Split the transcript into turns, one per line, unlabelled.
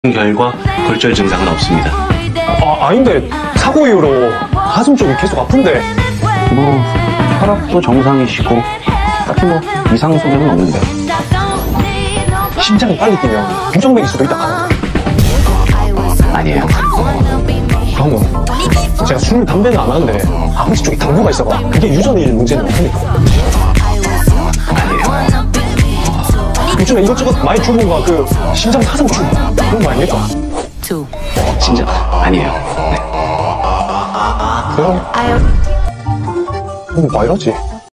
결과 골절 증상은 없습니다.
아닌데 사고 이후로 가슴 쪽이 계속 아픈데.
뭐 혈압도 정상이시고 딱히 뭐 이상 소견은 없는데.
심장이 빨리 뛰면 부정맥일 수도 있다 하는데.
아니에요.
그러면 제가 술, 담배는 안 하는데 아버지 쪽에 당뇨가 있어봐. 그게 유전일 문제는 어떡합니까?
아니에요.
요즘에 이것저것 많이 주문과 그 심장 타상충 그런 거 아닙니까?
진짜 아니에요. 네.
그럼 뭐 이러지?